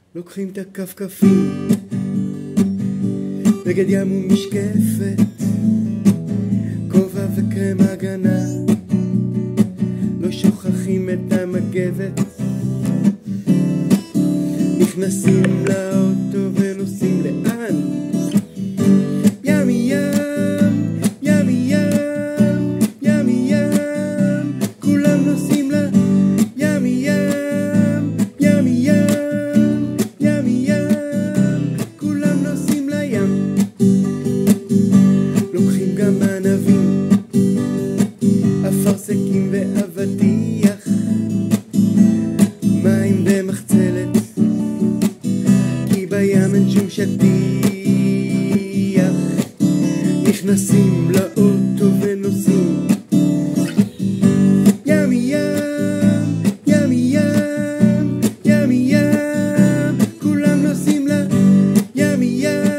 לוקחים את הכפכפים, בגד ים ומשקפת, כובע וקרם הגנה, לא שוכחים את המגבת. נכנסים לאוטו ונוסעים לאן? ימי ים, ימי ים, ימי ים, כולם נוסעים לה ימי ים, ימי ים, ימי ים, כולם נוסעים לים. לוקחים גם ענבים, אפרסקים ואבטיח, מים ומחצלת, כי בים אין שום שטיח. נכנסים לאוטו ונוסעים ימי ים, ימי ים, ימי ים, כולם נוסעים לה ימי ים.